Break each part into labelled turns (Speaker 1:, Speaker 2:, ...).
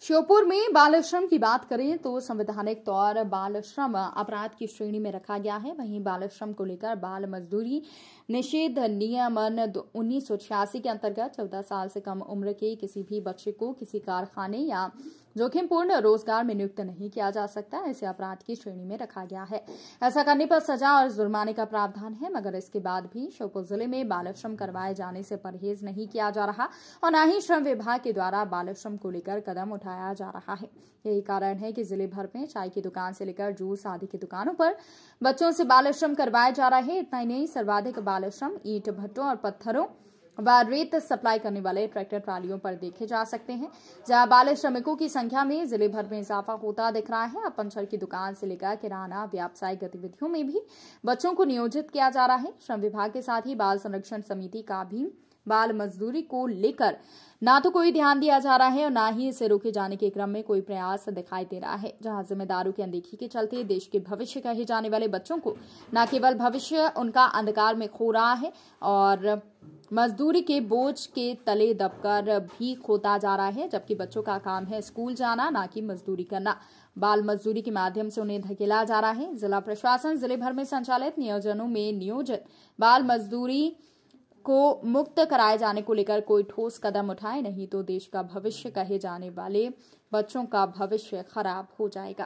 Speaker 1: श्योपुर में बाल श्रम की बात करें तो संवैधानिक तौर बाल श्रम अपराध की श्रेणी में रखा गया है। वहीं बाल श्रम को लेकर बाल मजदूरी निषेध नियमन 1986 के अंतर्गत 14 साल से कम उम्र के किसी भी बच्चे को किसी कारखाने या जोखिमपूर्ण रोजगार में नियुक्त नहीं किया जा सकता। इसे अपराध की श्रेणी में रखा गया है। ऐसा करने पर सजा और जुर्माने का प्रावधान है, मगर इसके बाद भी श्योपुर जिले में बाल श्रम करवाए जाने से परहेज नहीं किया जा रहा और न ही श्रम विभाग के द्वारा बाल श्रम को लेकर कदम उठाया जा रहा है। यही कारण है कि जिले भर में चाय की दुकान से लेकर जूस आदि की दुकानों पर बच्चों से बाल श्रम करवाए जा रहे हैं। इतना ही नहीं, सर्वाधिक बाल श्रम ईंट भट्टों और पत्थरों व रेत सप्लाई करने वाले ट्रैक्टर ट्रालियों पर देखे जा सकते हैं, जहां बाल श्रमिकों की संख्या में जिले भर में इजाफा होता दिख रहा है। अब पंचर की दुकान से लेकर किराना व्यावसायिक गतिविधियों में भी बच्चों को नियोजित किया जा रहा है। श्रम विभाग के साथ ही बाल संरक्षण समिति का भी बाल मजदूरी को लेकर ना तो कोई ध्यान दिया जा रहा है और ना ही इसे रोके जाने के क्रम में कोई प्रयास दिखाई दे रहा है। जहां जिम्मेदारों की अनदेखी के चलते देश के भविष्य कहे जाने वाले बच्चों को न केवल भविष्य उनका अंधकार में खो रहा है और मजदूरी के बोझ के तले दबकर भी खोता जा रहा है, जबकि बच्चों का काम है स्कूल जाना, ना कि मजदूरी करना। बाल मजदूरी के माध्यम से उन्हें धकेला जा रहा है। जिला प्रशासन जिले भर में संचालित नियोजनों में नियोजित बाल मजदूरी को मुक्त कराए जाने को लेकर कोई ठोस कदम उठाए, नहीं तो देश का भविष्य कहे जाने वाले बच्चों का भविष्य खराब हो जाएगा।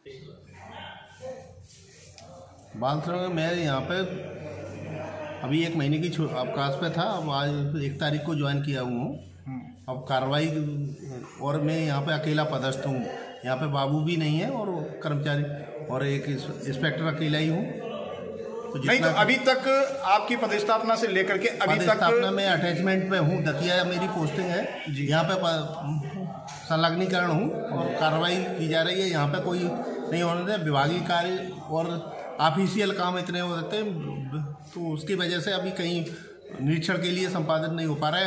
Speaker 2: बाल श्रम मैं यहाँ पे अभी 1 महीने की अवकाश पे था। अब आज 1 तारीख को ज्वाइन किया हूँ। अब कार्रवाई और मैं यहाँ पे अकेला पदस्थ हूँ। यहाँ पे बाबू भी नहीं है और कर्मचारी और एक इंस्पेक्टर अकेला ही हूँ।
Speaker 3: नहीं तो अभी तक आपकी पदस्थापना से लेकर के अभी तक
Speaker 2: मैं अटैचमेंट पे हूँ। दतिया मेरी पोस्टिंग है। यहाँ पे संलग्नीकरण हूँ और कार्रवाई की जा रही है। यहाँ पे कोई नहीं होने दे। विभागीय कार्य और ऑफिशियल काम इतने हो जाते हैं, तो उसकी वजह से अभी कहीं निरीक्षण के लिए संपादन नहीं हो पा रहा है।